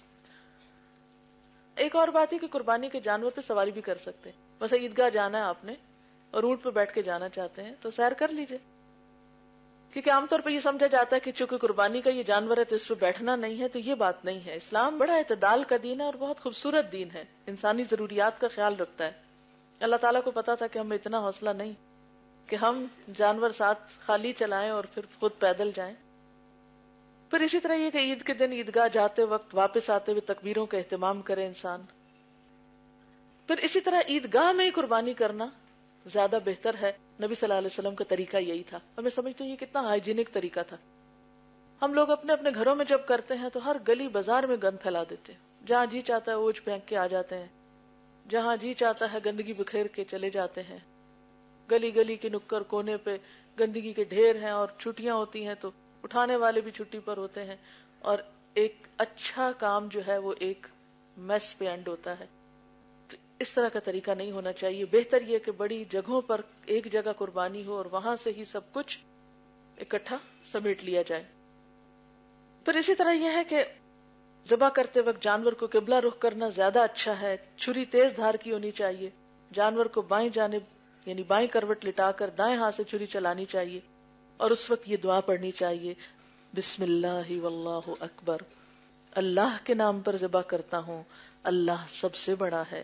ایک اور بات ہے کہ قربانی کے جانور پہ سواری بھی کر سکتے ہیں. مثلا عیدگاہ جانا ہے آپ نے اور اونٹ پہ بیٹھ کے جانا چاہتے ہیں تو سیر کر لیجئے, کیونکہ عام طور پہ یہ سمجھا جاتا ہے کہ چونکہ قربانی کا یہ جانور ہے تو اس پہ بیٹھنا نہیں ہے. تو یہ بات نہیں ہے. اسلام بڑا اعتدال کا دین ہے اور بہت خوبصورت دین ہے, انسانی ضروریات کا خیال رکھتا ہے. اللہ تعالیٰ کو پتا تھا کہ ہمیں اتنا حوصلہ نہیں کہ ہم جانور ساتھ خالی چلائیں اور پھر خود پیدل جائیں. پھر اسی طرح یہ کہ عید کے دن عیدگاہ جاتے وقت واپس آتے ہوئے تکبیروں کا اہتمام کرے انسان. پھر اسی طرح عیدگاہ میں ہی قربانی کرنا زیادہ بہتر ہے. نبی صلی اللہ علیہ وسلم کا طریقہ یہی تھا. ہمیں سمجھتے ہیں یہ کتنا ہائیجینک طریقہ تھا. ہم لوگ اپنے اپنے گھروں میں جب کرتے ہیں تو ہر گلی بازار میں گند پھیلا دیتے ہیں. جہاں جی چاہتا ہے اوجھ پھینک کے آ جاتے ہیں, جہاں جی چاہتا ہے گندگی بکھیر کے چلے جاتے ہیں. گلی گلی کے نکر کونے پہ گندگی کے ڈھیر ہیں, اور چھٹیاں ہوتی ہیں تو اٹھانے والے بھی چھٹی پر ہوتے ہیں, اور ایک اچھا کام جو ہے وہ ایک میس پہ اینڈ ہوتا ہے. تو اس طرح کا طریقہ نہیں ہونا چاہیے. بہتر یہ کہ بڑی جگہوں پر ایک جگہ قربانی ہو اور وہاں سے ہی سب کچھ اکٹھا سمیٹ لیا جائے. پھر اسی طرح یہ ہے کہ ذبح کرتے وقت جانور کو قبلہ رخ کرنا زیادہ اچھا ہے. چھری تیز دھار کی ہونی چاہیے. جانور کو بائیں جانب یعنی بائیں کروٹ لٹا کر دائیں ہاتھ سے چھری چلانی چاہیے, اور اس وقت یہ دعا پڑھنی چاہیے, بسم اللہ واللہ اکبر, اللہ کے نام پر ذبح کرتا ہوں, اللہ سب سے بڑا ہے.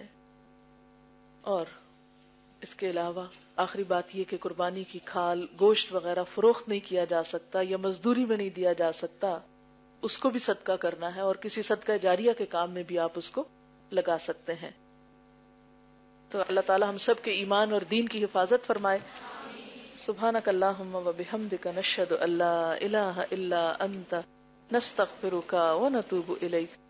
اور اس کے علاوہ آخری بات یہ کہ قربانی کی کھال گوشت وغیرہ فروخت نہیں کیا جا سکتا یا مزدوری میں نہیں دیا جا سکتا. اس کو بھی صدقہ کرنا ہے, اور کسی صدقہ جاریہ کے کام میں بھی آپ اس کو لگا سکتے ہیں. تو اللہ تعالی ہم سب کے ایمان اور دین کی حفاظت فرمائے. سبحانک اللہم و بحمدک نشہد ان لا الہ الا انت نستغفرک و نتوب الیک.